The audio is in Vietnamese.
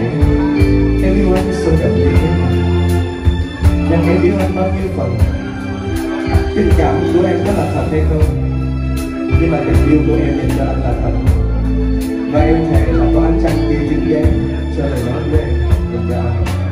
Em yêu anh sâu đậm như thế nào, và em yêu anh bao nhiêu phần. Tình cảm của em có là thật hay không, nhưng mà tình yêu của em dành cho anh là thật. Và em thề là có ánh trăng kia chứng giám cho lời nói của em dành cho anh.